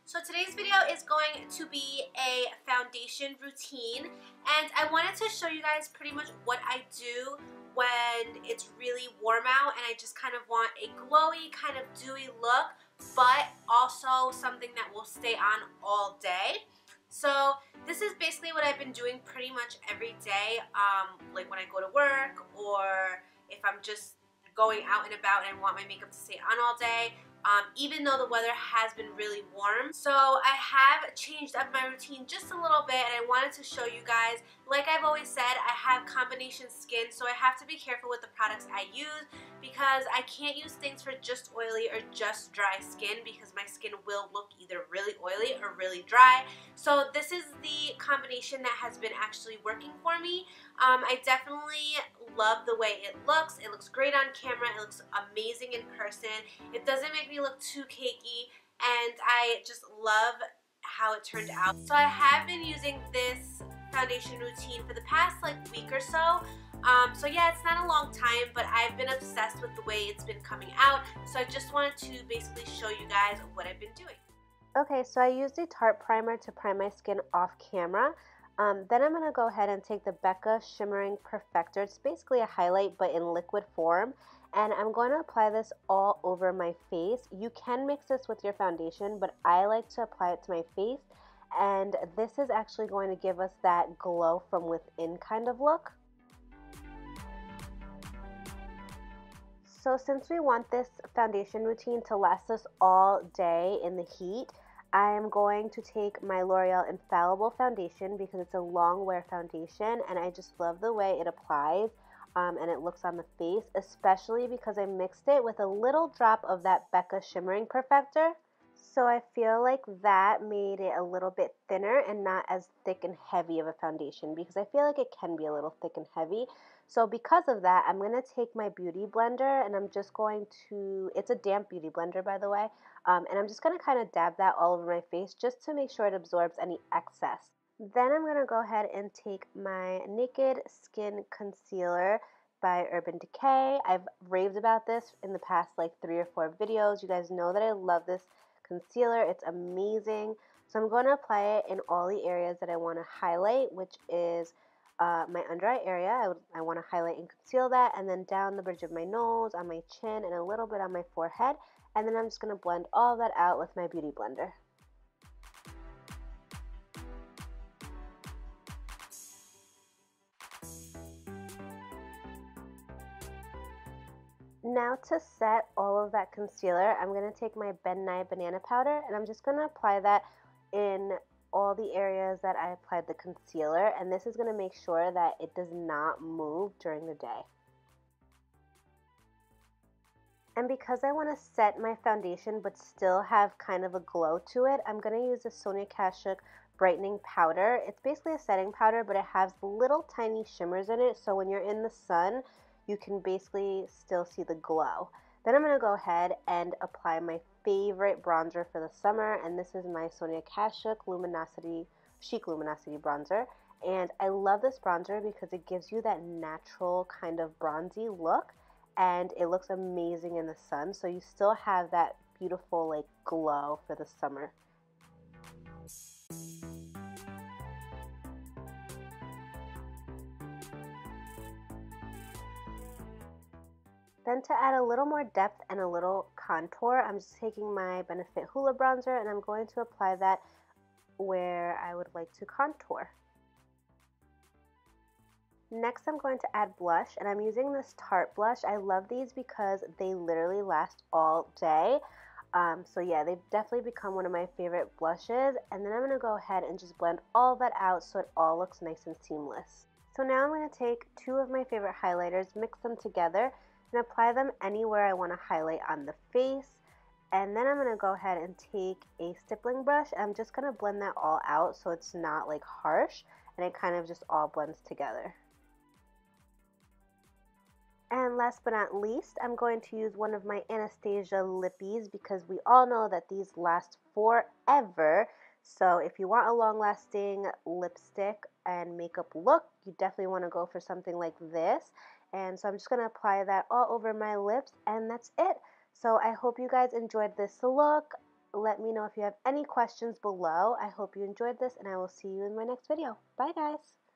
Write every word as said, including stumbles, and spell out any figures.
So today's video is going to be a foundation routine, and I wanted to show you guys pretty much what I do when it's really warm out and I just kind of want a glowy, kind of dewy look, but also something that will stay on all day. So this is basically what I've been doing pretty much every day, um, like when I go to work or if I'm just going out and about and I want my makeup to stay on all day. Um, even though the weather has been really warm. So I have changed up my routine just a little bit, and I wanted to show you guys. Like I've always said, I have combination skin, so I have to be careful with the products I use because I can't use things for just oily or just dry skin because my skin will look either really oily or really dry. So this is the combination that has been actually working for me. Um, I definitely love the way it looks. It looks great on camera. It looks amazing in person. It doesn't make me look too cakey, and I just love how it turned out. So I have been using this foundation routine for the past like week or so. Um, so yeah, it's not a long time, but I've been obsessed with the way it's been coming out. So I just wanted to basically show you guys what I've been doing. Okay, so I used a Tarte primer to prime my skin off camera. Um, then I'm going to go ahead and take the Becca Shimmering Perfector. It's basically a highlight but in liquid form. And I'm going to apply this all over my face. You can mix this with your foundation, but I like to apply it to my face. And this is actually going to give us that glow from within kind of look. So since we want this foundation routine to last us all day in the heat, I am going to take my L'Oreal Infallible Foundation because it's a long wear foundation and I just love the way it applies um, and it looks on the face, especially because I mixed it with a little drop of that Becca Shimmering Perfector. So I feel like that made it a little bit thinner and not as thick and heavy of a foundation because I feel like it can be a little thick and heavy. So because of that, I'm going to take my beauty blender and I'm just going to, it's a damp beauty blender by the way, um, and I'm just going to kind of dab that all over my face just to make sure it absorbs any excess. Then I'm going to go ahead and take my Naked Skin Concealer by Urban Decay. I've raved about this in the past like three or four videos. You guys know that I love this concealer. It's amazing. So I'm going to apply it in all the areas that I want to highlight, which is uh, my under eye area. I, would, I want to highlight and conceal that, and then down the bridge of my nose, on my chin, and a little bit on my forehead. And then I'm just going to blend all that out with my beauty blender. Now to set all of that concealer, I'm going to take my Ben Nye Banana Powder and I'm just going to apply that in all the areas that I applied the concealer, and this is going to make sure that it does not move during the day. And because I want to set my foundation but still have kind of a glow to it, I'm going to use the Sonia Kashuk Brightening Powder. It's basically a setting powder, but it has little tiny shimmers in it, so when you're in the sun, you can basically still see the glow. Then I'm going to go ahead and apply my favorite bronzer for the summer, and this is my Sonia Kashuk Luminosity, Chic Luminosity Bronzer. And I love this bronzer because it gives you that natural kind of bronzy look, and it looks amazing in the sun, so you still have that beautiful like glow for the summer. Then to add a little more depth and a little contour, I'm just taking my Benefit Hoola Bronzer and I'm going to apply that where I would like to contour. Next I'm going to add blush, and I'm using this Tarte blush. I love these because they literally last all day. Um, so yeah, they've definitely become one of my favorite blushes. And then I'm going to go ahead and just blend all that out so it all looks nice and seamless. So now I'm going to take two of my favorite highlighters, mix them together, and apply them anywhere I want to highlight on the face. And then I'm going to go ahead and take a stippling brush. I'm just going to blend that all out so it's not like harsh and it kind of just all blends together. And last but not least, I'm going to use one of my Anastasia lippies because we all know that these last forever. So if you want a long-lasting lipstick and makeup look, you definitely want to go for something like this. And so I'm just going to apply that all over my lips, and that's it. So I hope you guys enjoyed this look. let me know if you have any questions below. I hope you enjoyed this, and I will see you in my next video. Bye, guys!